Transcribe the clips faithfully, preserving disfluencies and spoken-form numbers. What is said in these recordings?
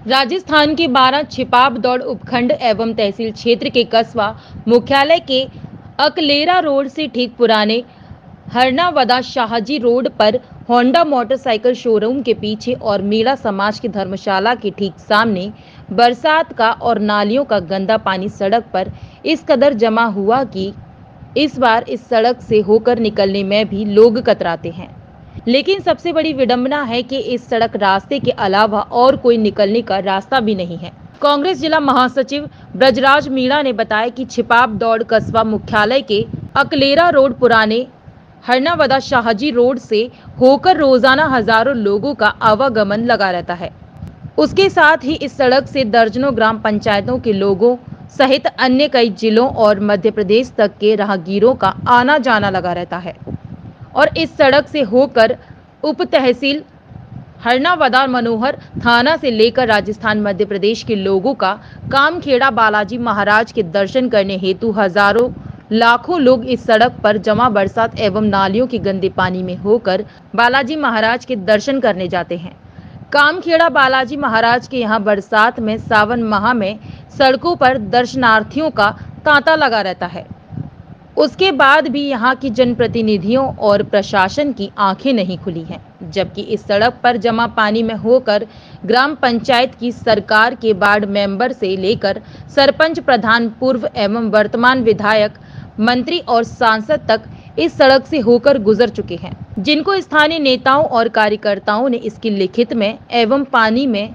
राजस्थान के बारह छिपाबदौड़ उपखंड एवं तहसील क्षेत्र के कस्बा मुख्यालय के अकलेरा रोड से ठीक पुराने हरनावदा शाहजी रोड पर होंडा मोटरसाइकिल शोरूम के पीछे और मीणा समाज की धर्मशाला के ठीक सामने बरसात का और नालियों का गंदा पानी सड़क पर इस कदर जमा हुआ कि इस बार इस सड़क से होकर निकलने में भी लोग कतराते हैं। लेकिन सबसे बड़ी विडंबना है कि इस सड़क रास्ते के अलावा और कोई निकलने का रास्ता भी नहीं है। कांग्रेस जिला महासचिव ब्रजराज मीणा ने बताया कि छिपाबदौड़ कस्बा मुख्यालय के अकलेरा रोड पुराने हरनावदा शाहजी रोड से होकर रोजाना हजारों लोगों का आवागमन लगा रहता है। उसके साथ ही इस सड़क से दर्जनों ग्राम पंचायतों के लोगों सहित अन्य कई जिलों और मध्य प्रदेश तक के राहगीरों का आना जाना लगा रहता है और इस सड़क से होकर उप तहसील हरनावदा मनोहर थाना से लेकर राजस्थान मध्य प्रदेश के लोगों का कामखेड़ा बालाजी महाराज के दर्शन करने हेतु हजारों लाखों लोग इस सड़क पर जमा बरसात एवं नालियों के गंदे पानी में होकर बालाजी महाराज के दर्शन करने जाते हैं। कामखेड़ा बालाजी महाराज के यहाँ बरसात में सावन माह में सड़कों पर दर्शनार्थियों का तांता लगा रहता है। उसके बाद भी यहाँ की जनप्रतिनिधियों और प्रशासन की आंखें नहीं खुली हैं, जबकि इस सड़क पर जमा पानी में होकर ग्राम पंचायत की सरकार के वार्ड मेंबर से लेकर सरपंच प्रधान पूर्व एवं वर्तमान विधायक मंत्री और सांसद तक इस सड़क से होकर गुजर चुके हैं, जिनको स्थानीय नेताओं और कार्यकर्ताओं ने इसकी लिखित में एवं पानी में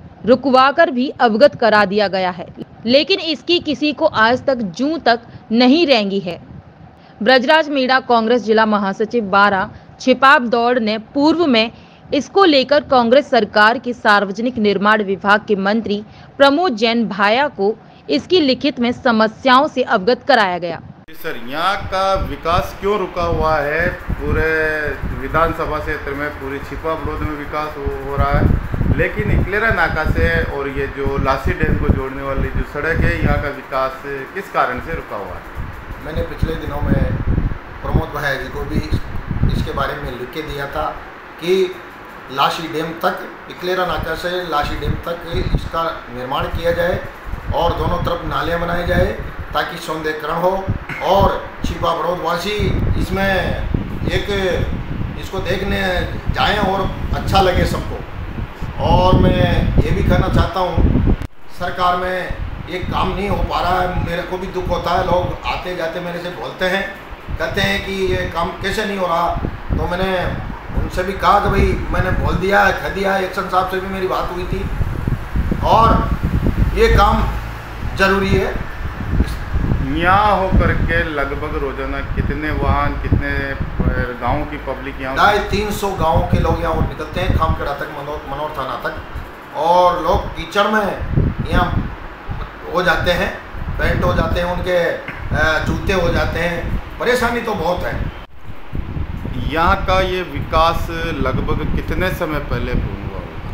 रुकवाकर भी अवगत करा दिया गया है, लेकिन इसकी किसी को आज तक जूं तक नहीं रेंगी है। ब्रजराज मीणा कांग्रेस जिला महासचिव बारह छिपाबदौड़ ने पूर्व में इसको लेकर कांग्रेस सरकार के सार्वजनिक निर्माण विभाग के मंत्री प्रमोद जैन भाया को इसकी लिखित में समस्याओं से अवगत कराया गया। सर, यहाँ का विकास क्यों रुका हुआ है? पूरे विधानसभा क्षेत्र में पूरी छिपाबदौड़ में विकास हो, हो रहा है, लेकिन इकलेरा नाका से और ये जो लासी डैम को जोड़ने वाली जो सड़क है, यहाँ का विकास किस कारण से रुका हुआ है? मैंने पिछले दिनों में प्रमोद भाई जी को भी इसके बारे में लिख के दिया था कि लासी डैम तक, इकलेरा नाका से लासी डैम तक इसका निर्माण किया जाए और दोनों तरफ नालियाँ बनाई जाए ताकि सौंदर्यीकरण हो और छिपाबदौड़ वासी इसमें एक इसको देखने जाएं और अच्छा लगे सबको। और मैं ये भी कहना चाहता हूँ, सरकार में ये काम नहीं हो पा रहा है, मेरे को भी दुख होता है। लोग आते जाते मेरे से बोलते हैं, कहते हैं कि ये काम कैसे नहीं हो रहा। तो मैंने उनसे भी कहा कि भाई मैंने बोल दिया, कह दिया, एक्शन साहब से भी मेरी बात हुई थी और ये काम ज़रूरी है। यहाँ होकर के लगभग रोजाना कितने वाहन, कितने गाँव की पब्लिक यहाँ? ढाई तीन सौ गाँव के लोग यहाँ निकलते हैं खामखेड़ा तक, मनोहर मनोहर थाना तक, और लोग कीचड़ में यहाँ हो जाते हैं, पेंट हो जाते हैं, उनके जूते हो जाते हैं, परेशानी तो बहुत है। यहाँ का ये विकास लगभग कितने समय पहले पूर्ण हुआ होगा?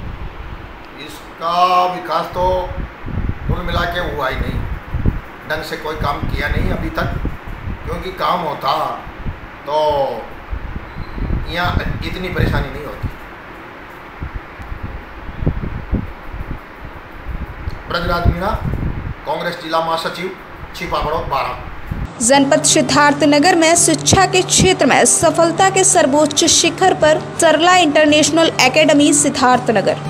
इसका विकास तो कुल मिला के हुआ ही नहीं, ढंग से कोई काम किया नहीं अभी तक, क्योंकि काम होता तो यहाँ इतनी परेशानी नहीं होती। ब्रजराज मीणा, कांग्रेस जिला महासचिव, छिपाबदौड़ बारह। जनपद सिद्धार्थनगर में शिक्षा के क्षेत्र में सफलता के सर्वोच्च शिखर पर सरला इंटरनेशनल एकेडमी सिद्धार्थनगर।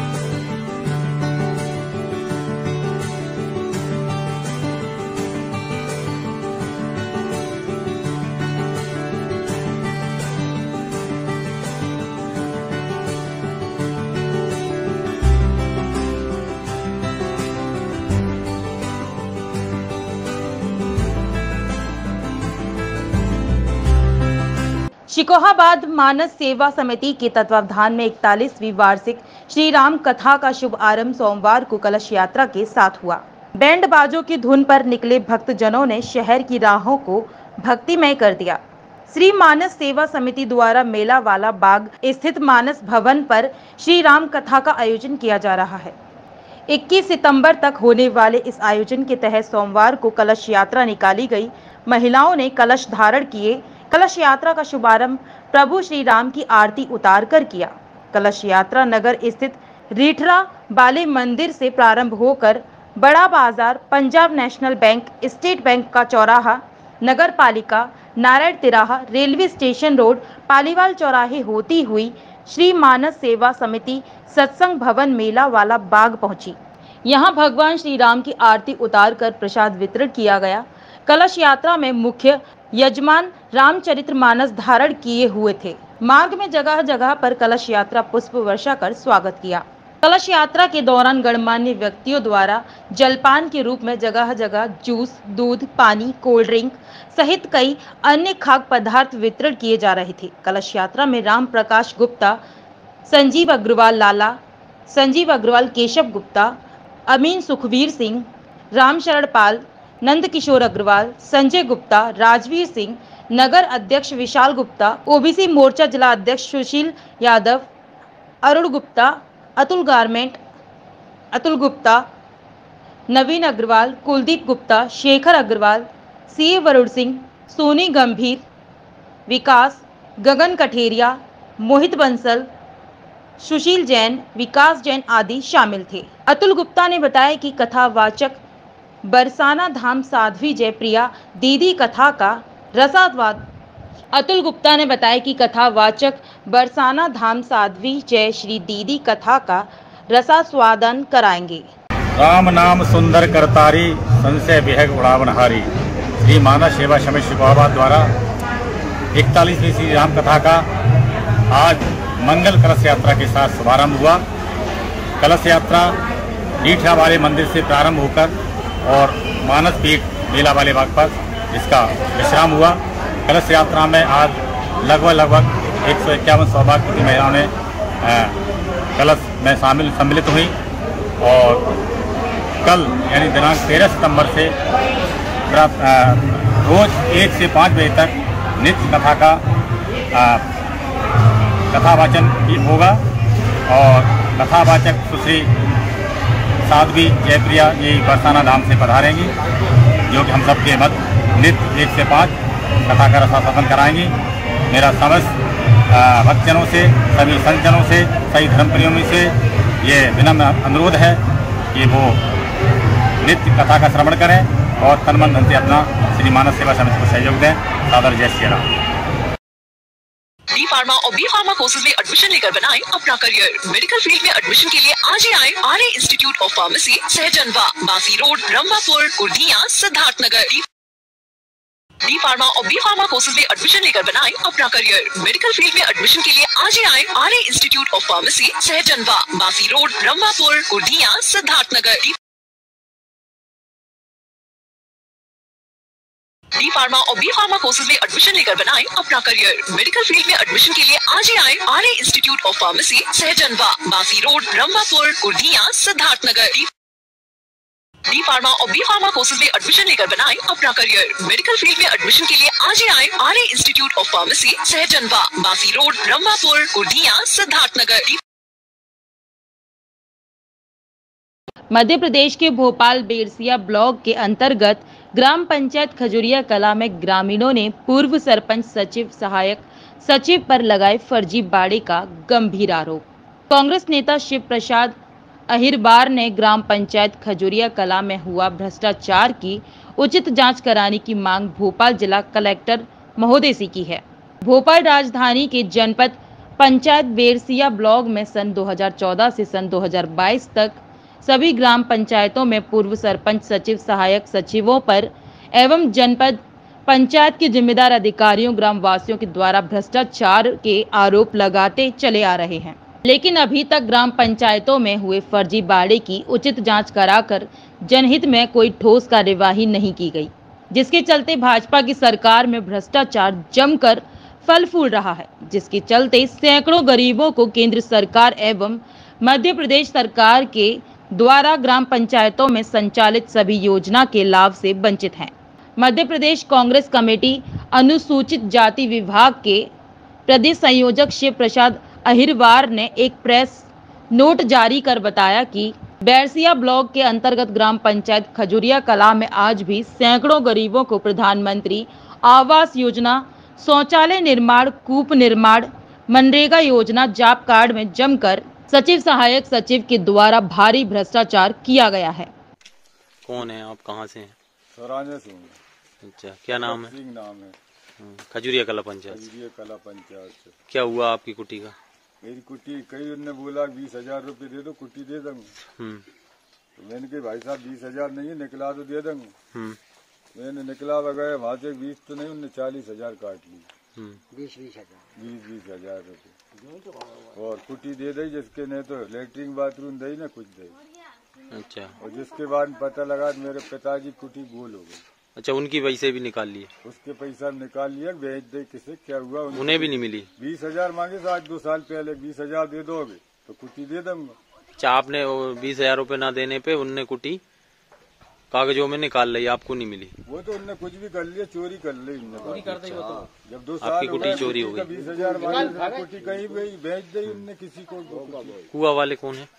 शिकोहाबाद मानस सेवा समिति के तत्वावधान में इकतालीसवीं वार्षिक श्री राम कथा का शुभ आरंभ सोमवार को कलश यात्रा के साथ हुआ। बैंड बाजों की धुन पर निकले भक्तजनों ने शहर की राहों को भक्तिमय कर दिया। श्री मानस सेवा समिति द्वारा मेला वाला बाग स्थित मानस भवन पर श्री राम कथा का आयोजन किया जा रहा है। इक्कीस सितंबर तक होने वाले इस आयोजन के तहत सोमवार को कलश यात्रा निकाली गई। महिलाओं ने कलश धारण किए। कलश यात्रा का शुभारंभ प्रभु श्री राम की आरती उतार कर किया। कलश यात्रा नगर स्थित रीठरा वाले मंदिर से प्रारंभ होकर बड़ा बाजार, Punjab national bank, state bank का चौराहा, नगर पालिका, नारायण तिराहा, रेलवे स्टेशन रोड, पालीवाल चौराहे होती हुई श्री मानस सेवा समिति सत्संग भवन मेला वाला बाग पहुंची। यहां भगवान श्री राम की आरती उतारकर प्रसाद वितरण किया गया। कलश यात्रा में मुख्य यजमान रामचरित्र मानस धारण किए हुए थे। मार्ग में जगह जगह पर कलश यात्रा पुष्प वर्षा कर स्वागत किया। कलश यात्रा के दौरान गणमान्य व्यक्तियों द्वारा जलपान के रूप में जगह जगह जूस, दूध, पानी, कोल्ड ड्रिंक सहित कई अन्य खाद्य पदार्थ वितरण किए जा रहे थे। कलश यात्रा में राम प्रकाश गुप्ता, संजीव अग्रवाल लाला, संजीव अग्रवाल, केशव गुप्ता, अमीन सुखवीर सिंह, रामशरण पाल, नंद किशोर अग्रवाल, संजय गुप्ता, राजवीर सिंह, नगर अध्यक्ष विशाल गुप्ता, ओबीसी मोर्चा जिला अध्यक्ष सुशील यादव, अरुण गुप्ता, अतुल गारमेंट, अतुल गुप्ता, नवीन अग्रवाल, कुलदीप गुप्ता, शेखर अग्रवाल, सीए वरुण सिंह, सोनी गंभीर, विकास, गगन कठेरिया, मोहित बंसल, सुशील जैन, विकास जैन आदि शामिल थे। अतुल गुप्ता ने बताया कि कथावाचक बरसाना धाम साध्वी जयप्रिया दीदी कथा का रसास्वाद अतुल गुप्ता ने बताया कि कथावाचक बरसाना धाम साध्वी जय श्री दीदी कथा का रसास्वादन कराएंगे। राम नाम सुंदर करतारी, संशय विहग उड़ावनहारी। श्री मानस सेवा समिति बाबा द्वारा इकतालीसवीं श्री राम कथा का आज मंगल कलश यात्रा के साथ शुभारंभ हुआ। कलश यात्रा ईठा वाले मंदिर से प्रारंभ होकर और मानस पीठ मेला वाले बाग पर इसका विश्राम हुआ। कलश यात्रा में आज लगभग लगभग एक सौ इक्यावन सौभाग्य की महिलाओं ने कलश में शामिल सम्मिलित हुई और कल यानी दिनांक तेरह सितंबर से रोज एक से पाँच बजे तक नित्य कथा का कथावाचन होगा और कथावाचक सुश्री साध्वी जयप्रिया जी बरसाना धाम से पधारेंगी, जो कि हम सबके मत नित्य एक से पाँच कथा का रसास्वादन कराएंगी। मेरा समस्त भक्तजनों से, सभी संतजनों से, सभी धर्मप्रेमियों से ये विनम्र अनुरोध है कि वो नित्य कथा का श्रवण करें और तन मन धन से अपना श्री मानस सेवा समिति को सहयोग दें। सादर जय श्री राम। डी फार्मा और बी फार्मा कोर्सेज में एडमिशन लेकर बनाएं अपना करियर। मेडिकल फील्ड में एडमिशन के लिए आज ही आए Arya institute of pharmacy, Sahjanwa, Basi road, Rambhapur, Kurdiya, Siddharth Nagar. D pharma और बी फार्मा कोर्सेज में एडमिशन लेकर बनाएं अपना करियर। मेडिकल फील्ड में एडमिशन के लिए आज ही आए Arya institute of pharmacy, Sahjanwa, Basi road, Rambhapur, Kurdiya, Siddharth Nagar. D pharma और बी फार्मा कोर्सेज में एडमिशन लेकर बनाएं अपना करियर। मेडिकल फील्ड में एडमिशन के लिए आज ही आए Arya institute of pharmacy, Sahjanwa, Basi road, Rambhapur, Kurdiya, Siddharth Nagar. D pharma और बी फार्मा कोर्सेज में एडमिशन लेकर बनाएं अपना करियर। मेडिकल फील्ड में एडमिशन के लिए आज ही आए Arya institute of pharmacy, Sahjanwa, Basi road, Rambhapur, Kurdiya, Siddharth Nagar. Madhya Pradesh के भोपाल बेरसिया ब्लॉक के अंतर्गत ग्राम पंचायत खजुरिया कला में ग्रामीणों ने पूर्व सरपंच, सचिव, सहायक सचिव पर लगाए फर्जीवाड़े का गंभीर आरोप। कांग्रेस नेता शिव प्रसाद अहिरबार ने ग्राम पंचायत खजुरिया कला में हुआ भ्रष्टाचार की उचित जांच कराने की मांग भोपाल जिला कलेक्टर महोदय से की है। भोपाल राजधानी के जनपद पंचायत बेरसिया ब्लॉक में सन दो हज़ार चौदह से सन दो हज़ार बाईस तक सभी ग्राम पंचायतों में पूर्व सरपंच, सचिव, सहायक सचिवों पर एवं जनपद पंचायत के जिम्मेदार अधिकारियों, ग्रामवासियों के द्वारा भ्रष्टाचार के आरोप लगाते चले आ रहे हैं, लेकिन अभी तक ग्राम पंचायतों में हुए फर्जीवाड़े की उचित जांच कराकर जनहित में कोई ठोस कार्यवाही नहीं की गई, जिसके चलते भाजपा की सरकार में भ्रष्टाचार जमकर फल फूल रहा है, जिसके चलते सैकड़ों गरीबों को केंद्र सरकार एवं मध्य प्रदेश सरकार के द्वारा ग्राम पंचायतों में संचालित सभी योजना के लाभ से वंचित हैं। मध्य प्रदेश कांग्रेस कमेटी अनुसूचित जाति विभाग के प्रदेश संयोजक शिव प्रसाद अहिरवार ने एक प्रेस नोट जारी कर बताया कि बैरसिया ब्लॉक के अंतर्गत ग्राम पंचायत खजुरिया कला में आज भी सैकड़ों गरीबों को प्रधानमंत्री आवास योजना, शौचालय निर्माण, कूप निर्माण, मनरेगा योजना, जॉब कार्ड में जमकर सचिव सहायक सचिव के द्वारा भारी भ्रष्टाचार किया गया है। कौन है आप, कहाँ से हैं? सराने से हूँ। अच्छा, क्या नाम है? सिंह नाम है। खजूरिया कला पंचायत। खजूरिया कला पंचायत से। क्या हुआ आपकी कुटी का? मेरी कुटी कई उनने बोला बीस हजार रूपए दे दो, कुटी दे दूंगा। तो मैंने कहा भाई साहब बीस हजार नहीं है, निकला तो दे दूंगा। मैंने निकला वगैरह वहाँ से बीस तो नहीं, उनने चालीस हजार काट ली। बीस बीस हजार बीस बीस हजार रूपए और कुटी दे दी, जिसके नहीं तो लेटरिन बाथरूम दे ना कुछ दे। अच्छा। और जिसके बाद पता लगा मेरे पिताजी कुटी गोल हो गई। अच्छा, उनकी पैसे भी निकाल लिए? उसके पैसा निकाल लिया, बेच दे किसे, क्या हुआ उन्हें भी नहीं मिली? बीस हजार मांगे तो आज दो साल पहले, बीस हजार दे दोगे तो कुटी दे दूंगा। अच्छा, आपने बीस हजार रूपए ना देने पे उनने कुटी कागजों में निकाल ली, आपको नहीं मिली? वो तो उनने कुछ भी कर लिया, चोरी कर ली। चोरी कर दी वो तो। जब दो साल कुटी चोरी हो गई, बीस हजार मांगे, कुटी कहीं गई, बेच दी उनने किसी को। कुआ वाले कौन है?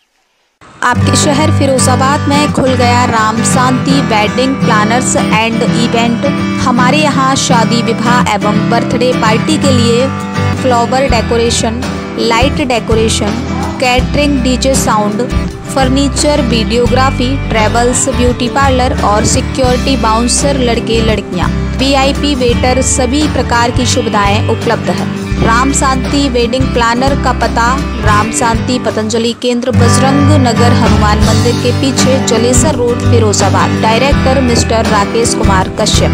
आपके शहर फिरोजाबाद में खुल गया Ram Shanti wedding planners and event. हमारे यहाँ शादी विवाह एवं बर्थडे पार्टी के लिए flower decoration, light decoration, catering, DJ sound, furniture, videography, travels, beauty parlour और सिक्योरिटी बाउंसर, लड़के लड़कियाँ, वीआईपी वेटर, सभी प्रकार की सुविधाएं उपलब्ध है। राम शांति वेडिंग प्लानर का पता राम शांति पतंजलि केंद्र, बजरंग नगर, हनुमान मंदिर के पीछे, Jalesar road, Firozabad. Director mister Rakesh Kumar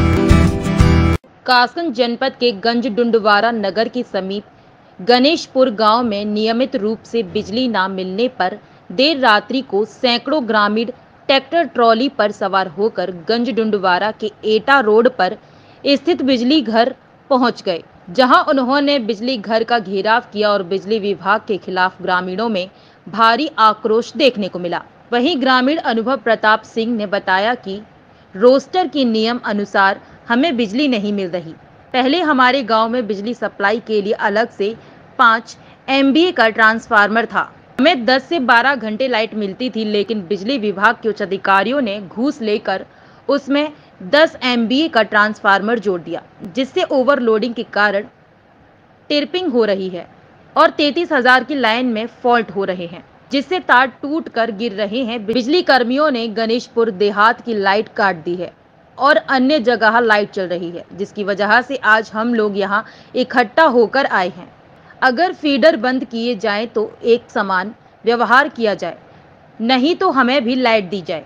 Kashyap. Kasganj जनपद के गंज डुंडवारा नगर के समीप गणेशपुर गांव में नियमित रूप से बिजली न मिलने पर देर रात्रि को सैकड़ों ग्रामीण ट्रैक्टर ट्रॉली पर सवार होकर गंज डुंडवारा के एटा रोड पर स्थित बिजली घर पहुंच गए, जहां उन्होंने बिजली घर का घेराव किया और बिजली विभाग के खिलाफ ग्रामीणों में भारी आक्रोश देखने को मिला। वहीं ग्रामीण अनुभव प्रताप सिंह ने बताया कि रोस्टर के नियम अनुसार हमें बिजली नहीं मिल रही। पहले हमारे गांव में बिजली सप्लाई के लिए अलग से पाँच एम बी ए का ट्रांसफार्मर था। हमें दस से बारह घंटे लाइट मिलती थी, लेकिन बिजली विभाग के उच्च अधिकारियों ने घूस लेकर उसमें दस एम बी ए का ट्रांसफार्मर जोड़ दिया, जिससे ओवरलोडिंग के कारण टिरपिंग हो रही है और तैंतीस हजार की लाइन में फॉल्ट हो रहे हैं, जिससे तार टूट कर गिर रहे हैं। बिजली कर्मियों ने गणेशपुर देहात की लाइट काट दी है और अन्य जगह लाइट चल रही है, जिसकी वजह से आज हम लोग यहाँ इकट्ठा होकर आए हैं। अगर फीडर बंद किए जाएं तो एक समान व्यवहार किया जाए, नहीं तो हमें भी लाइट दी जाए।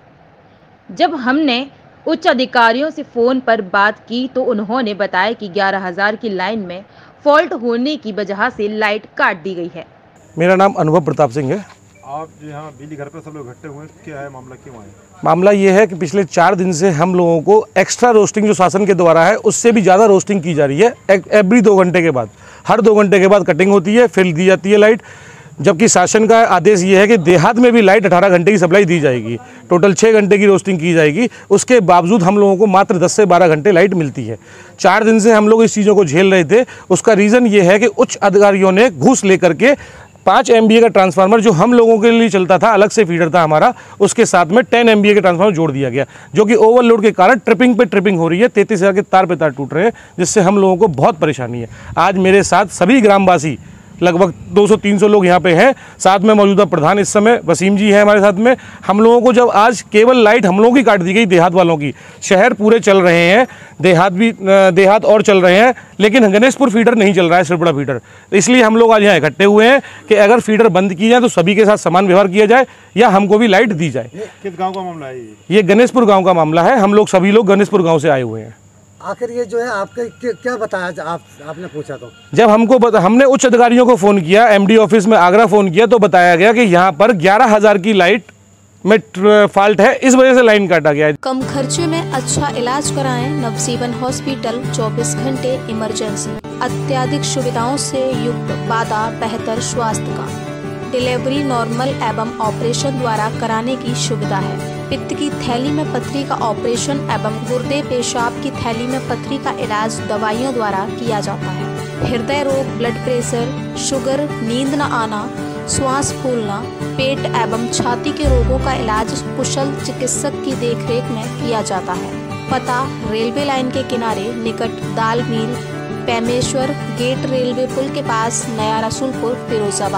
जब हमने उच्च अधिकारियों से फोन पर बात की तो उन्होंने बताया कि ग्यारह हजार की लाइन में फॉल्ट होने की वजह से लाइट काट दी गई है। मेरा नाम अनुभव प्रताप सिंह है। आप जो यहाँ बिजली घर पर सब लोग इकट्ठे हुए, क्या है मामला, क्यों आए? मामला ये है कि पिछले चार दिन से हम लोगों को एक्स्ट्रा रोस्टिंग जो शासन के द्वारा है उससे भी ज़्यादा रोस्टिंग की जा रही है। एवरी दो घंटे के बाद, हर दो घंटे के बाद कटिंग होती है, फिर दी जाती है लाइट। जबकि शासन का आदेश ये है कि देहात में भी लाइट अठारह घंटे की सप्लाई दी जाएगी, टोटल छः घंटे की रोस्टिंग की जाएगी। उसके बावजूद हम लोगों को मात्र दस से बारह घंटे लाइट मिलती है। चार दिन से हम लोग इस चीज़ों को झेल रहे थे। उसका रीज़न ये है कि उच्च अधिकारियों ने घूस लेकर के पाँच एम बी ए का ट्रांसफार्मर जो हम लोगों के लिए चलता था, अलग से फीडर था हमारा, उसके साथ में टेन एम बी ए के ट्रांसफार्मर जोड़ दिया गया, जो कि ओवरलोड के कारण ट्रिपिंग पे ट्रिपिंग हो रही है। तैंतीस हज़ार के तार पे तार टूट रहे हैं, जिससे हम लोगों को बहुत परेशानी है। आज मेरे साथ सभी ग्रामवासी, लगभग दो सौ तीन सौ लोग यहाँ पे हैं, साथ में मौजूदा प्रधान इस समय वसीम जी हैं हमारे साथ में। हम लोगों को जब आज केवल लाइट हम लोगों की काट दी गई, देहात वालों की, शहर पूरे चल रहे हैं, देहात भी देहात और चल रहे हैं, लेकिन गणेशपुर फीडर नहीं चल रहा है, सिरपुरा फीडर। इसलिए हम लोग आज यहाँ इकट्ठे हुए हैं कि अगर फीडर बंद की जाए तो सभी के साथ समान व्यवहार किया जाए या हमको भी लाइट दी जाए। किस गाँव का मामला है ये? ये गणेशपुर गाँव का मामला है। हम लोग सभी लोग गणेशपुर गाँव से आए हुए हैं। आखिर ये जो है आपके क्या बताया आप, आपने पूछा तो? जब हमको बता, हमने उच्च अधिकारियों को फ़ोन किया, एमडी ऑफिस में आगरा फ़ोन किया, तो बताया गया कि यहाँ पर ग्यारह हज़ार की लाइट में फॉल्ट है, इस वजह से लाइन काटा गया है। कम खर्चे में अच्छा इलाज कराएं नवजीवन हॉस्पिटल, चौबीस घंटे इमरजेंसी, अत्याधिक सुविधाओं से युक्त वादा बेहतर स्वास्थ्य का, डिलीवरी नॉर्मल एवं ऑपरेशन द्वारा कराने की सुविधा है। पित्त की थैली में पथरी का ऑपरेशन एवं गुर्दे पेशाब की थैली में पथरी का इलाज दवाइयों द्वारा किया जाता है। हृदय रोग, ब्लड प्रेशर, शुगर, नींद न आना, श्वास फूलना, पेट एवं छाती के रोगों का इलाज कुशल चिकित्सक की देखरेख में किया जाता है। पता रेलवे लाइन के किनारे निकट दाल मिल, पेमेश्वर गेट, रेलवे पुल के पास, नया रसूलपुर, फिरोजाबाद।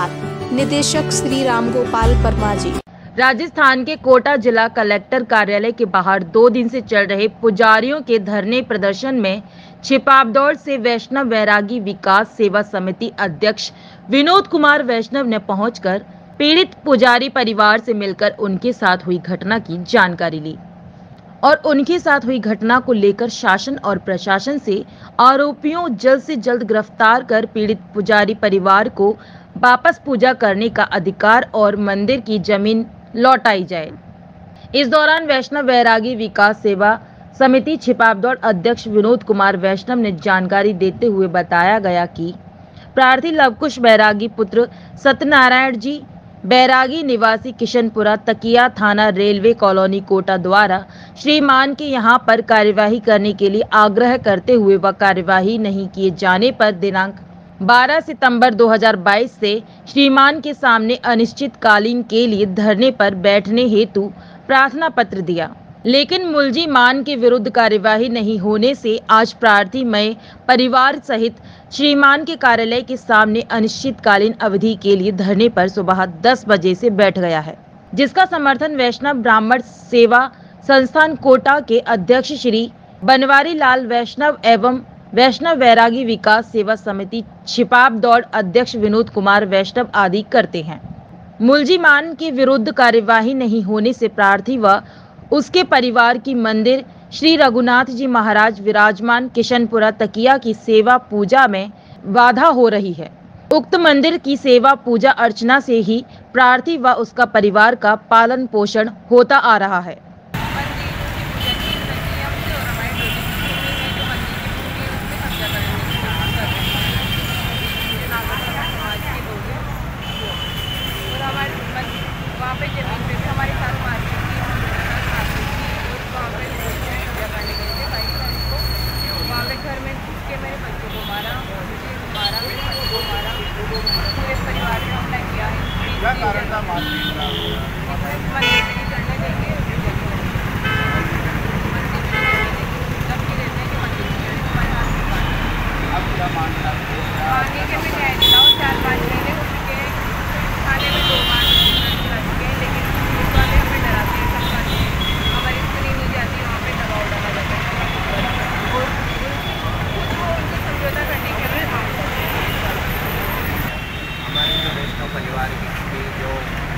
निदेशक श्री राम गोपाल वर्मा जी। राजस्थान के कोटा जिला कलेक्टर कार्यालय के बाहर दो दिन से चल रहे पुजारियों के धरने प्रदर्शन में छिपाबदौड़ से वैष्णव वैरागी विकास सेवा समिति अध्यक्ष विनोद कुमार वैष्णव ने पहुंचकर पीड़ित पुजारी परिवार से मिलकर उनके साथ हुई घटना की जानकारी ली और उनके साथ हुई घटना को लेकर शासन और प्रशासन से आरोपियों जल्द से जल्द गिरफ्तार कर पीड़ित पुजारी परिवार को वापस पूजा करने का अधिकार और मंदिर की जमीन लौटाई जाए। इस दौरान वैष्णव वैरागी विकास सेवा समिति छिपाबदौड़ अध्यक्ष विनोद कुमार वैष्णव ने जानकारी देते हुए बताया गया कि प्रार्थी लवकुश बैरागी पुत्र सत्यनारायण जी बैरागी निवासी किशनपुरा तकिया थाना रेलवे कॉलोनी कोटा द्वारा श्रीमान के यहां पर कार्यवाही करने के लिए आग्रह करते हुए व कार्यवाही नहीं किए जाने पर दिनांक बारह सितंबर दो हज़ार बाईस से श्रीमान के सामने अनिश्चितकालीन के लिए धरने पर बैठने हेतु प्रार्थना पत्र दिया, लेकिन मुलजिमान के विरुद्ध कार्यवाही नहीं होने से आज प्रार्थी मय परिवार सहित श्रीमान के कार्यालय के सामने अनिश्चितकालीन अवधि के लिए धरने पर सुबह दस बजे से बैठ गया है, जिसका समर्थन वैष्णव ब्राह्मण सेवा संस्थान कोटा के अध्यक्ष श्री बनवारी लाल वैष्णव एवं वैष्णव वैरागी विकास सेवा समिति छिपाबदौड़ अध्यक्ष विनोद कुमार वैष्णव आदि करते हैं। मुलजिमान के विरुद्ध कार्यवाही नहीं होने से प्रार्थी व उसके परिवार की मंदिर श्री रघुनाथ जी महाराज विराजमान किशनपुरा तकिया की सेवा पूजा में बाधा हो रही है। उक्त मंदिर की सेवा पूजा अर्चना से ही प्रार्थी व उसका परिवार का पालन पोषण होता आ रहा है। क्या कारण था मारपीट अब क्या मामला आगे के में न्याय दिलाओ। चार पाँच महीने हो चुके हैं, थाने में दो बार चुका चुके हैं, लेकिन पुलिस वाले हमें डराते हैं, समझाते हैं, हमारी सुनी नहीं जाती, वहाँ पे दबाव डाला जाता है और उनको समझौता करने के लिए हमारे जो वैष्णव परिवार की जो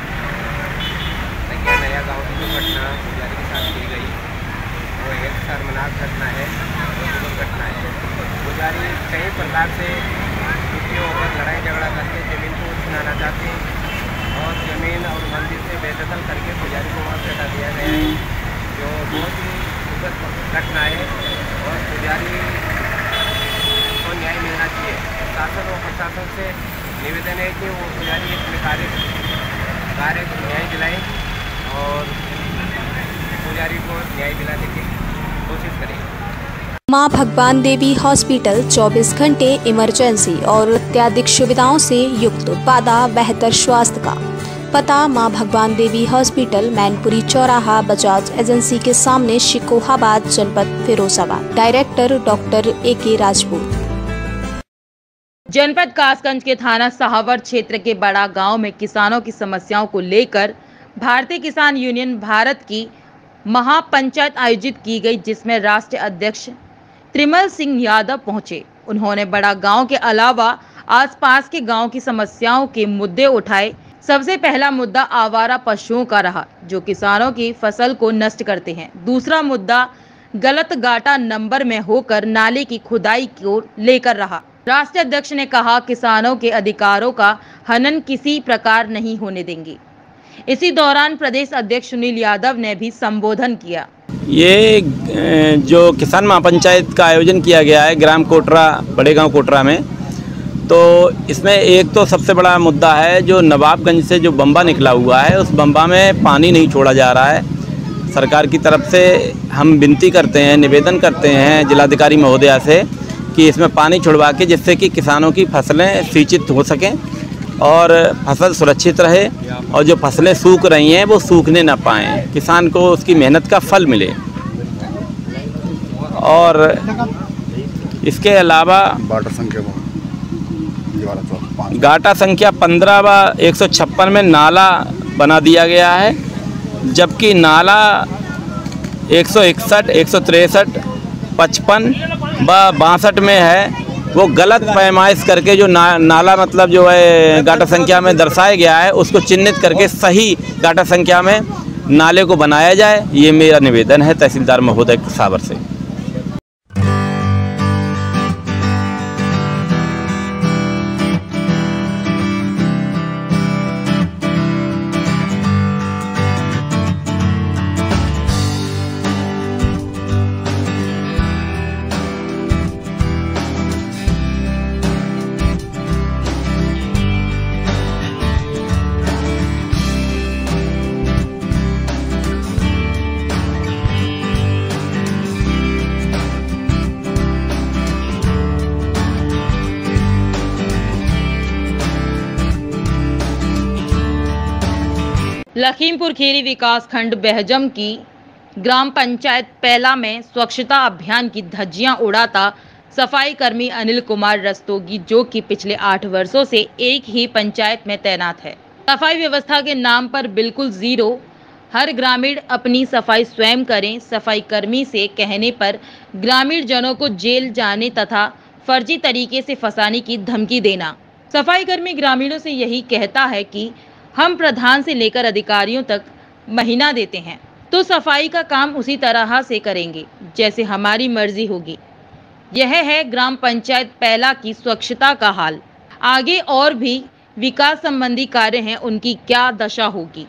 नया गाँव की जो घटना पुजारी के साथ की गई वो एक शर्मनाक घटना है, घटना है। पुजारी कई प्रकार से छुट्टियों पर लड़ाई झगड़ा करके ज़मीन को छीनाना चाहते हैं और ज़मीन और मंदिर से बेदखल करके पुजारी को वहाँ से हटा दिया गया है, जो बहुत ही दुखद घटना है और पुजारी को न्याय मिलना चाहिए। शासन और प्रशासन से निवेदन है कि वो पुजारी अपने कार्य कार्य न्याय दिलाएं और पुजारी को न्याय दिलाने की कोशिश करें। मां भगवान देवी हॉस्पिटल चौबीस घंटे इमरजेंसी और अत्याधिक सुविधाओं से युक्त वादा बेहतर स्वास्थ्य का पता मां भगवान देवी हॉस्पिटल मैनपुरी चौराहा बजाज एजेंसी के सामने शिकोहाबाद जनपद फिरोजाबाद। डायरेक्टर डॉक्टर ए के राजपूत। जनपद कासगंज के थाना सहावर क्षेत्र के बड़ा गांव में किसानों की समस्याओं को लेकर भारतीय किसान यूनियन भारत की महापंचायत आयोजित की गई, जिसमें राष्ट्रीय अध्यक्ष त्रिमल सिंह यादव पहुंचे। उन्होंने बड़ा गांव के अलावा आसपास के गांव की समस्याओं के मुद्दे उठाए। सबसे पहला मुद्दा आवारा पशुओं का रहा, जो किसानों की फसल को नष्ट करते हैं। दूसरा मुद्दा गलत गाटा नंबर में होकर नाले की खुदाई को लेकर रहा। राष्ट्रीय अध्यक्ष ने कहा, किसानों के अधिकारों का हनन किसी प्रकार नहीं होने देंगे। इसी दौरान प्रदेश अध्यक्ष सुनील यादव ने भी संबोधन किया। ये जो किसान महापंचायत का आयोजन किया गया है ग्राम कोटरा बड़े गांव कोटरा में, तो इसमें एक तो सबसे बड़ा मुद्दा है जो नवाबगंज से जो बम्बा निकला हुआ है, उस बम्बा में पानी नहीं छोड़ा जा रहा है। सरकार की तरफ से हम विनती करते हैं, निवेदन करते हैं जिलाधिकारी महोदया से कि इसमें पानी छुड़वा के जिससे कि किसानों की फसलें सिंचित हो सकें और फसल सुरक्षित रहे और जो फसलें सूख रही हैं वो सूखने ना पाएँ, किसान को उसकी मेहनत का फल मिले। और इसके अलावा वाटर संख्या गाटा संख्या पंद्रह व एक सौ छप्पन में नाला बना दिया गया है, जबकि नाला एक सौ इकसठ, एक सौ तिरसठ, पचपन व बासठ में है वो गलत पैमाइश करके जो ना, नाला मतलब जो है गाटा संख्या में दर्शाया गया है उसको चिन्हित करके सही गाटा संख्या में नाले को बनाया जाए। ये मेरा निवेदन है तहसीलदार महोदय सावर से। लखीमपुर खीरी विकास खंड बेहजम की ग्राम पंचायत पैला में स्वच्छता अभियान की धज्जियां उड़ाता सफाई कर्मी अनिल कुमार रस्तोगी, जो कि पिछले आठ वर्षों से एक ही पंचायत में तैनात है। सफाई व्यवस्था के नाम पर बिल्कुल जीरो। हर ग्रामीण अपनी सफाई स्वयं करें। सफाई कर्मी से कहने पर ग्रामीण जनों को जेल जाने तथा फर्जी तरीके से फंसाने की धमकी देना। सफाई कर्मी ग्रामीणों से यही कहता है कि हम प्रधान से लेकर अधिकारियों तक महीना देते हैं तो सफाई का काम उसी तरह से करेंगे जैसे हमारी मर्जी होगी। यह है ग्राम पंचायत पैला की स्वच्छता का हाल। आगे और भी विकास संबंधी कार्य हैं, उनकी क्या दशा होगी।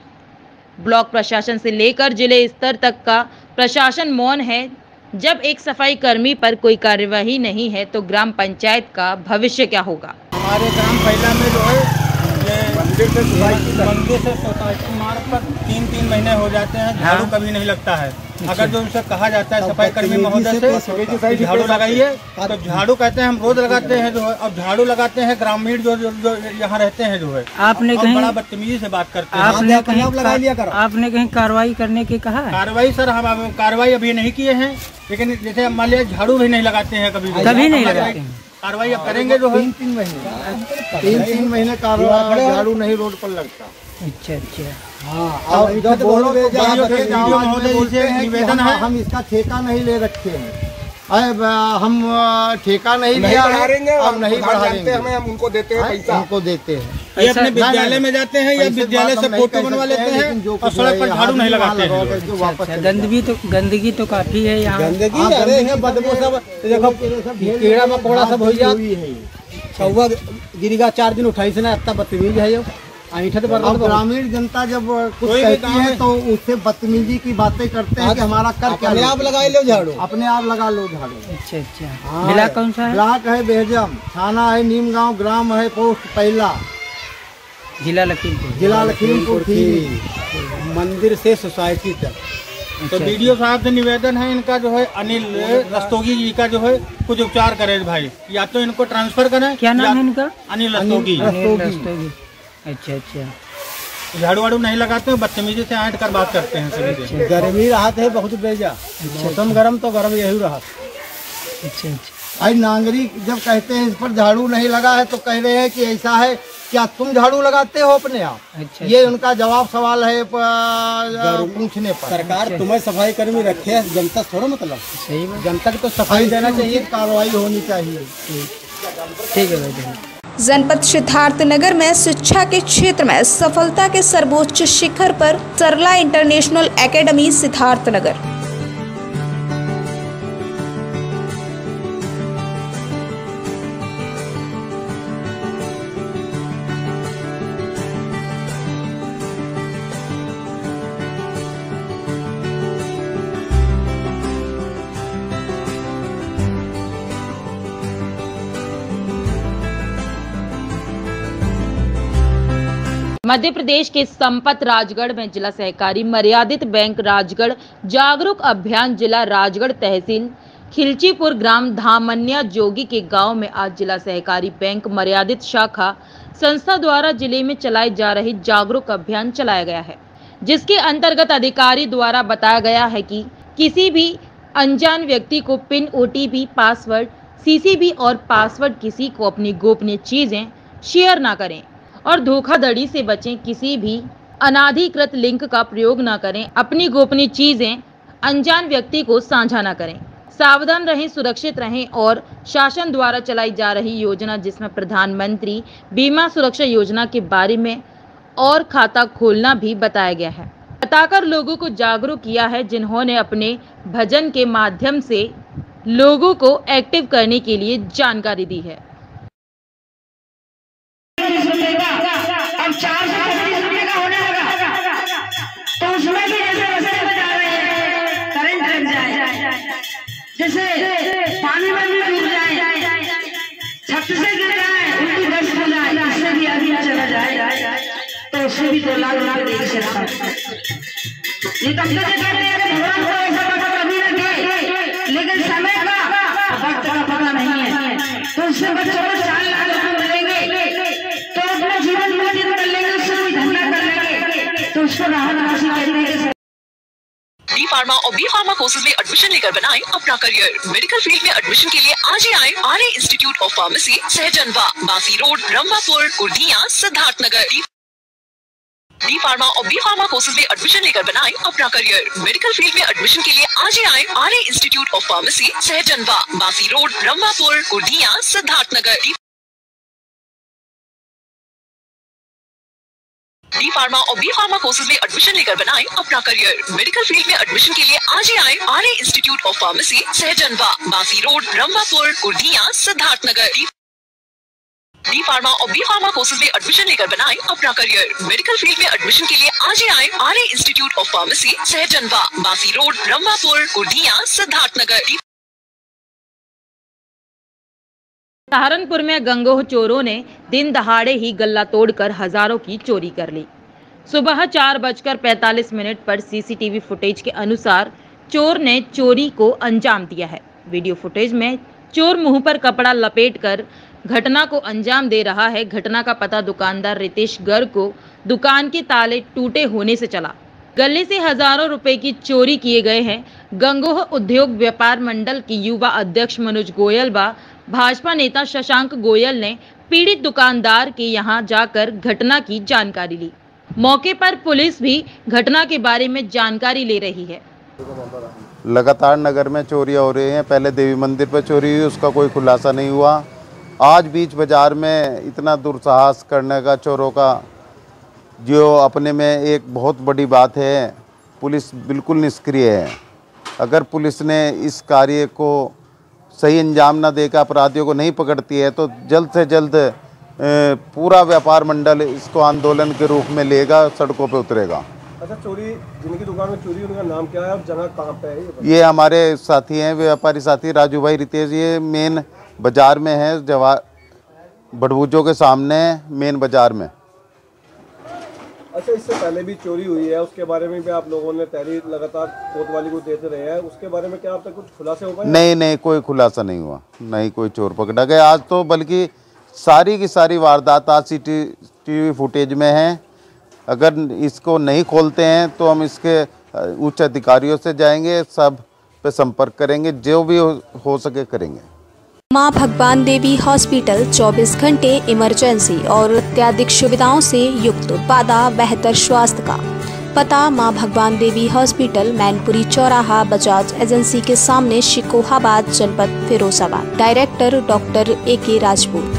ब्लॉक प्रशासन से लेकर जिले स्तर तक का प्रशासन मौन है। जब एक सफाई कर्मी पर कोई कार्यवाही नहीं है तो ग्राम पंचायत का भविष्य क्या होगा। हमारे ग्राम पैला में जो है मंदिर से मंदिर से सोसाइटी मार्ग पर तीन तीन महीने हो जाते हैं, झाड़ू कभी नहीं लगता है। अगर जो उनसे कहा जाता है सफाई कर्मी महोदय से झाड़ू लगाइए तो झाड़ू कहते हैं हम रोज लगाते हैं जो है, अब झाड़ू लगाते हैं ग्रामीण जो जो, जो यहाँ रहते हैं जो है आपने कहीं बड़ा बदतमीजी से बात करते हैं। आपने कहीं लगा लिया करो, आपने कहीं कार्रवाई करने की कहा है? कार्रवाई सर हम कार्रवाई अभी नहीं किए हैं, लेकिन जैसे मान लिया झाड़ू भी नहीं लगाते हैं कभी कभी नहीं लगाते हैं। कार्रवाई अब करेंगे जो तीन तीन महीने तीन तीन महीने कार्रवाई झाड़ू नहीं रोड पर लगता। अच्छा अच्छा हाँ, अब जब बोलोगे निवेदन है हम इसका ठेका नहीं ले रखे हैं, हम ठेका नहीं लिया है, हम नहीं बढ़ाएंगे, हमें हम उनको देते हैं पैसा, उनको देते हैं। ये अपने विद्यालय में जाते हैं या विद्यालय से फोटो बनवा लेते हैं और सड़क पर झाड़ू नहीं लगाते हैं। गंदगी तो गंदगी तो काफी है यहाँ, गंदगी अरे बदबू सब देखो कीड़ा मकोड़ा सब हो जाए। कौवा गिरिगा चार दिन उठाई से ना इतना बदतमीज है ये। अब ग्रामीण जनता जब कुछ कहती है तो उससे बदतमीजी की बातें करते हैं कि हमारा कर क्या, अपने आप लगा लो झाड़ू, अपने आप लगा लो झाड़ू। अच्छा अच्छा जिला कौन सा है? ब्लॉक है बेहजम, थाना है नीम गाँव, ग्राम है पोस्ट पैला, जिला लखीमपुर जिला लखीमपुर खीरी, मंदिर से सोसाइटी तक। तो वीडियो साहब से निवेदन है इनका जो है अनिल रस्तोगी जी का जो है कुछ उपचार करे भाई, या तो इनको ट्रांसफर करें। क्या नाम है इनका? अनिल रस्तोगी। अच्छा अच्छा झाड़ू वाड़ू नहीं लगाते हैं, बदतमीजी से आंट कर बात करते हैं सभी। गर्मी राहत है बहुत बेजा, मौसम गर्म तो गर्म यही राहत। अच्छा अच्छा आज नागरिक जब कहते हैं इस पर झाड़ू नहीं लगा है तो कह रहे हैं कि ऐसा है, क्या तुम झाड़ू लगाते हो अपने आप? अच्छा, ये उनका जवाब सवाल है पूछने पर। सरकार तुम्हें सफाई कर्मी रखे है, जनता थोड़ा मतलब सही में जनता को तो सफाई देना चाहिए, कार्रवाई होनी चाहिए। ठीक है भाई। जनपद सिद्धार्थनगर में शिक्षा के क्षेत्र में सफलता के सर्वोच्च शिखर पर सरला इंटरनेशनल एकेडमी सिद्धार्थनगर। मध्य प्रदेश के संपत राजगढ़ में जिला सहकारी मर्यादित बैंक राजगढ़ जागरूक अभियान जिला राजगढ़ तहसील खिलचीपुर ग्राम धामन्या जोगी के गांव में आज जिला सहकारी बैंक मर्यादित शाखा संस्था द्वारा जिले में चलाए जा रहे जागरूक अभियान चलाया गया है, जिसके अंतर्गत अधिकारी द्वारा बताया गया है कि किसी भी अनजान व्यक्ति को पिन, ओटीपी, पासवर्ड सीसीबी और पासवर्ड किसी को अपनी गोपनीय चीजें शेयर ना करें और धोखाधड़ी से बचें। किसी भी अनाधिकृत लिंक का प्रयोग ना करें। अपनी गोपनीय चीजें अनजान व्यक्ति को साझा ना करें। सावधान रहें, सुरक्षित रहें। और शासन द्वारा चलाई जा रही योजना जिसमें प्रधानमंत्री बीमा सुरक्षा योजना के बारे में और खाता खोलना भी बताया गया है, बताकर लोगों को जागरूक किया है, जिन्होंने अपने भजन के माध्यम से लोगों को एक्टिव करने के लिए जानकारी दी है। अब चार सौ पच्चीस रुपए का होने लगा, तो उसमें भी जैसे रस्ते में जा रहे हैं, करंट लग जाए, जैसे पानी में भी डूब जाए, छत से गिर जाए, उल्टी दस्त हो जाए, इससे भी आगे चला जाए, तो उससे भी दो लाख लाख देख सकता है। ये तब तो कहते हैं कि भगवान को ऐसा पता कभी न दे, लेकिन समय का वक्त का पता नहीं है, तो उससे बच्चों को चार लाख रुपए मिलेंगे, तो अपना जीवन व्यतीत कर लेंगे, उससे कोई धंधा कर लेंगे, तो उसको राहत राशि कहते हैं। डी फार्मा और बी फार्मा कोर्सेज में एडमिशन लेकर बनाएं अपना करियर। मेडिकल फील्ड में एडमिशन के लिए आज ही आए Arya institute of pharmacy, Sahjanwa, Basi road, Rambhapur, Kurdiya, Siddharthnagar. D pharma और बी फार्मा कोर्सेज में एडमिशन लेकर बनाएं अपना करियर। मेडिकल फील्ड में एडमिशन के लिए आज ही आए Arya institute of pharmacy, Sahjanwa, Basi road, Rambhapur, Kurdiya, Siddharthnagar. D pharma और बी फार्मा कोर्सेज में एडमिशन लेकर बनाएं अपना करियर। मेडिकल फील्ड में एडमिशन के लिए आज ही आए Arya institute of pharmacy, Sahjanwa, Basi road, Rambhapur, Kurdiya, Siddharthnagar. D pharma और बी फार्मा कोर्सेज में एडमिशन लेकर बनाएं अपना करियर। मेडिकल फील्ड में एडमिशन के लिए आज ही आए Arya institute of pharmacy, Sahjanwa, Basi road, Rambhapur, Kurdiya, Siddharthnagar. Saharanpur में गंगोह चोरों ने दिन दहाड़े ही गल्ला तोड़कर हजारों की चोरी कर ली। सुबह चार बजकर पैंतालीस मिनट पर सीसीटीवी फुटेज के अनुसार चोर ने चोरी को अंजाम दिया है। वीडियो फुटेज में चोर मुंह पर कपड़ा लपेटकर घटना को अंजाम दे रहा है। घटना का पता दुकानदार रितेश गर्ग को दुकान के ताले टूटे होने से चला। गले से हजारों रुपए की चोरी किए गए हैं। गंगोह उद्योग व्यापार मंडल के युवा अध्यक्ष मनोज गोयल व भाजपा नेता शशांक गोयल ने पीड़ित दुकानदार के यहां जाकर घटना की जानकारी ली। मौके पर पुलिस भी घटना के बारे में जानकारी ले रही है। लगातार नगर में चोरियां हो रही हैं। पहले देवी मंदिर पर चोरी हुई, उसका कोई खुलासा नहीं हुआ। आज बीच बाजार में इतना दुस्साहस करने का चोरों का, जो अपने में एक बहुत बड़ी बात है। पुलिस बिल्कुल निष्क्रिय है। अगर पुलिस ने इस कार्य को सही अंजाम न देकर अपराधियों को नहीं पकड़ती है तो जल्द से जल्द पूरा व्यापार मंडल इसको आंदोलन के रूप में लेगा, सड़कों पे उतरेगा। अच्छा, चोरी जिनकी दुकान में चोरी, उनका नाम क्या है और जगह कहाँ पे है? ये, ये हमारे साथी हैं, व्यापारी साथी राजू भाई रितेश। ये मेन बाजार में है, जवाहर बड़बूजों के सामने मेन बाजार में। अच्छा, इससे पहले भी चोरी हुई है, उसके बारे में भी आप लोगों ने तहरीर लगातार कोतवाली को देते रहे हैं, उसके बारे में क्या आप तक कुछ खुलासे हो पाए? नहीं नहीं, कोई खुलासा नहीं हुआ, नहीं कोई चोर पकड़ा गया आज तो। बल्कि सारी की सारी वारदात आज सीसीटीवी फुटेज में है। अगर इसको नहीं खोलते हैं तो हम इसके उच्च अधिकारियों से जाएंगे, सब पे संपर्क करेंगे, जो भी हो, हो सके करेंगे। मां भगवान देवी हॉस्पिटल चौबीस घंटे इमरजेंसी और अत्याधिक सुविधाओं से युक्त, वादा बेहतर स्वास्थ्य का। पता मां भगवान देवी हॉस्पिटल, मैनपुरी चौराहा, बजाज एजेंसी के सामने, शिकोहाबाद, जनपद फिरोजाबाद। डायरेक्टर डॉक्टर ए के राजपूत।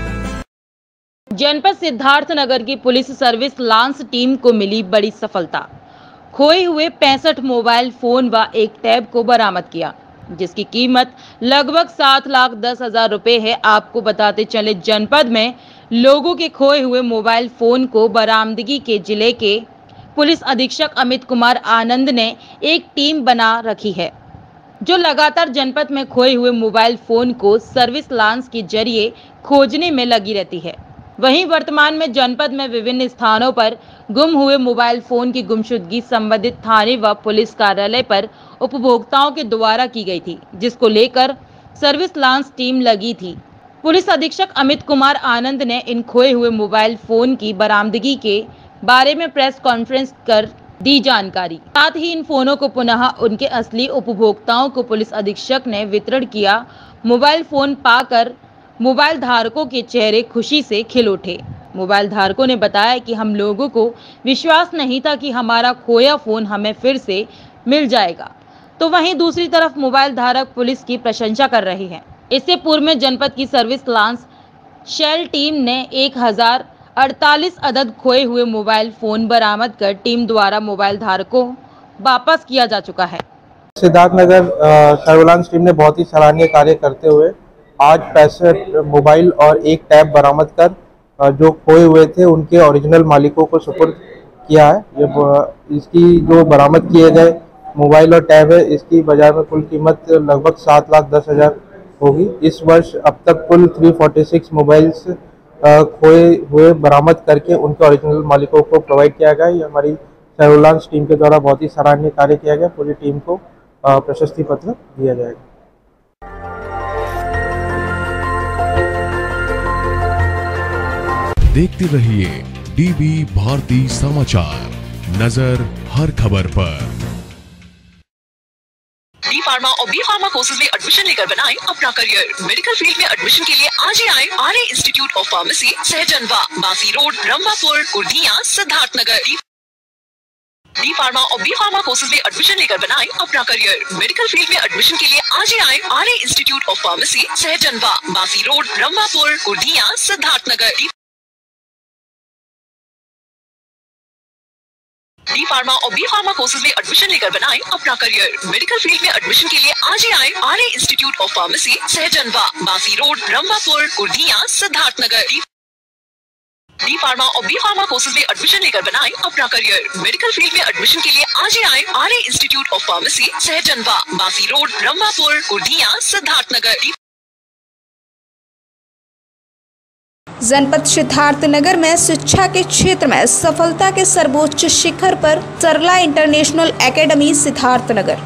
जनपद सिद्धार्थनगर की पुलिस सर्विस लांस टीम को मिली बड़ी सफलता। खोए हुए पैंसठ मोबाइल फोन व एक टैब को बरामद किया, जिसकी कीमत लगभग सात लाख दस हजार रुपए है। आपको बताते चले, जनपद में लोगों के खोए हुए मोबाइल फोन को बरामदगी के जिले के पुलिस अधीक्षक अमित कुमार आनंद ने एक टीम बना रखी है, जो लगातार जनपद में खोए हुए मोबाइल फोन को सर्विस लांस के जरिए खोजने में लगी रहती है। वहीं वर्तमान में जनपद में विभिन्न स्थानों पर गुम हुए मोबाइल फोन की गुमशुदगी संबंधित थाने व पुलिस कार्यालय पर उपभोक्ताओं के द्वारा की गई थी, जिसको लेकर सर्विस लांस टीम लगी थी। पुलिस अधीक्षक अमित कुमार आनंद ने इन खोए हुए मोबाइल फोन की बरामदगी के बारे में प्रेस कॉन्फ्रेंस कर दी जानकारी। साथ ही इन फोनों को पुनः उनके असली उपभोक्ताओं को पुलिस अधीक्षक ने वितरण किया। मोबाइल फोन पाकर मोबाइल धारकों के चेहरे खुशी से खिल उठे। मोबाइल धारकों ने बताया कि हम लोगों को विश्वास नहीं था कि हमारा खोया फोन हमें फिर से मिल जाएगा। तो वहीं दूसरी तरफ मोबाइल धारक पुलिस की प्रशंसा कर रहे हैं। इससे पूर्व में जनपद की सर्विस लांस शेल टीम ने एक हजार अड़तालीस अदद खोए हुए मोबाइल फोन बरामद कर टीम द्वारा मोबाइल धारकों वापस किया जा चुका है। सिद्धार्थनगर सर्विलांस टीम ने बहुत ही सराहनीय कार्य करते हुए आज पैंसठ मोबाइल और एक टैब बरामद कर जो खोए हुए थे उनके ओरिजिनल मालिकों को सुपुर्द किया है। ये इसकी जो बरामद किए गए मोबाइल और टैब है, इसकी बाजार में कुल कीमत लगभग सात लाख दस हजार होगी। इस वर्ष अब तक कुल तीन सौ छियालीस मोबाइल्स खोए हुए बरामद करके उनके ओरिजिनल मालिकों को प्रोवाइड किया गया। ये हमारी सर्विलांस टीम के द्वारा बहुत ही सराहनीय कार्य किया गया। पूरी टीम को प्रशस्ति पत्र दिया जाएगा। देखते रहिए डीबी भारती समाचार, नजर हर खबर पर। डी फार्मा और बी फार्मा कोर्सेज में एडमिशन लेकर बनाएं अपना करियर। मेडिकल फील्ड में एडमिशन के लिए आज ही आए Arya institute of pharmacy, Sahjanwa, Basi road, Rambhapur, Kurdiya, Siddharthnagar. D pharma और बी फार्मा कोर्सेज में एडमिशन लेकर बनाएं अपना करियर। मेडिकल फील्ड में एडमिशन के लिए आज ही आए Arya institute of pharmacy, Sahjanwa, Basi road, Rambhapur, Kurdiya, Siddharthnagar. D pharma और बी फार्मा कोर्सेज में एडमिशन लेकर बनाएं अपना करियर। मेडिकल फील्ड में एडमिशन के लिए आज ही आए Arya institute of pharmacy, Sahjanwa, Basi road, Rambhapur, Kurdiya, Siddharthnagar. D pharma और बी फार्मा कोर्सेज में एडमिशन लेकर बनाएं अपना करियर। मेडिकल फील्ड में एडमिशन के लिए आज ही आए Arya institute of pharmacy, Sahjanwa, Basi road, Rambhapur, Kurdiya, Siddharthnagar. जनपद सिद्धार्थनगर में शिक्षा के क्षेत्र में सफलता के सर्वोच्च शिखर पर सरला इंटरनेशनल एकेडमी सिद्धार्थनगर।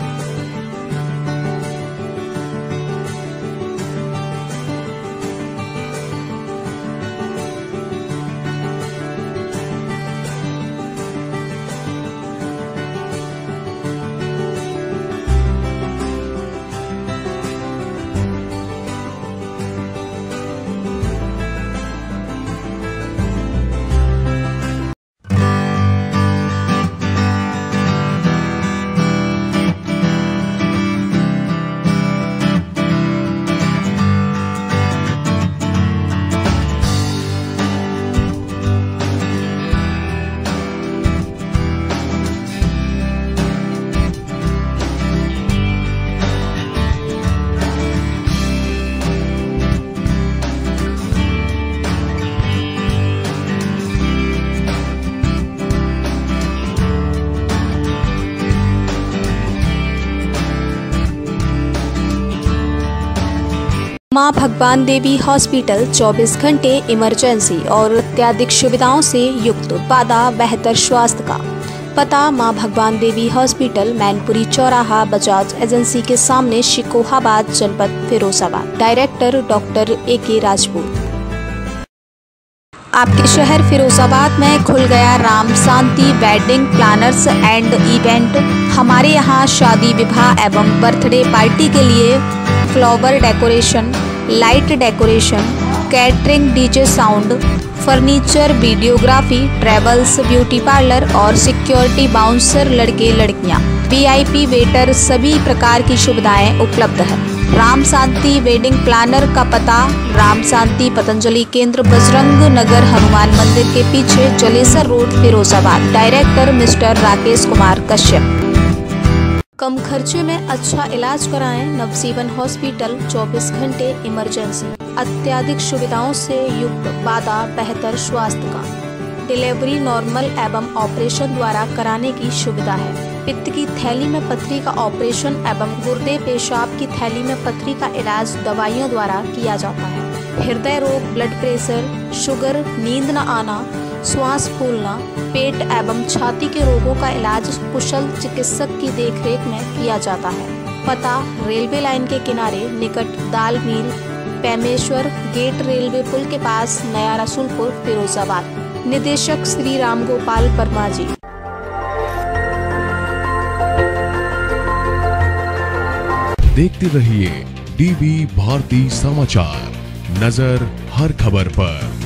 मां भगवान देवी हॉस्पिटल चौबीस घंटे इमरजेंसी और अत्याधिक सुविधाओं से युक्त वादा बेहतर स्वास्थ्य का। पता मां भगवान देवी हॉस्पिटल, मैनपुरी चौराहा, बजाज एजेंसी के सामने, शिकोहाबाद, जनपद फिरोजाबाद। डायरेक्टर डॉक्टर ए के राजपूत। आपके शहर फिरोजाबाद में खुल गया Ram Shanti wedding planners and event. हमारे यहाँ शादी, विवाह एवं बर्थडे पार्टी के लिए flower decoration, light decoration, catering, DJ sound, furniture, videography, travels, beauty parlour और सिक्योरिटी बाउंसर, लड़के लड़कियां, वीआईपी वेटर, सभी प्रकार की सुविधाएं उपलब्ध है। राम शांति वेडिंग प्लानर का पता राम शांति पतंजलि केंद्र, बजरंग नगर, हनुमान मंदिर के पीछे, Jalesar road, Firozabad. Director mister Rakesh Kumar Kashyap. कम खर्चे में अच्छा इलाज कराएं। नवजीवन हॉस्पिटल, चौबीस घंटे इमरजेंसी, अत्याधिक सुविधाओं से युक्त वादा बेहतर स्वास्थ्य का। डिलीवरी नॉर्मल एवं ऑपरेशन द्वारा कराने की सुविधा है। पित्त की थैली में पथरी का ऑपरेशन एवं गुर्दे पेशाब की थैली में पथरी का इलाज दवाइयों द्वारा किया जाता है। हृदय रोग, ब्लड प्रेशर, शुगर, नींद न आना, श्वास फूलना, पेट एवं छाती के रोगों का इलाज कुशल चिकित्सक की देखरेख में किया जाता है। पता रेलवे लाइन के किनारे निकट दाल मिल, पेमेश्वर गेट, रेलवे पुल के पास, नया रसूलपुर, फिरोजाबाद। निदेशक श्री राम गोपाल वर्मा जी। देखते रहिए डीबी भारती समाचार, नजर हर खबर पर।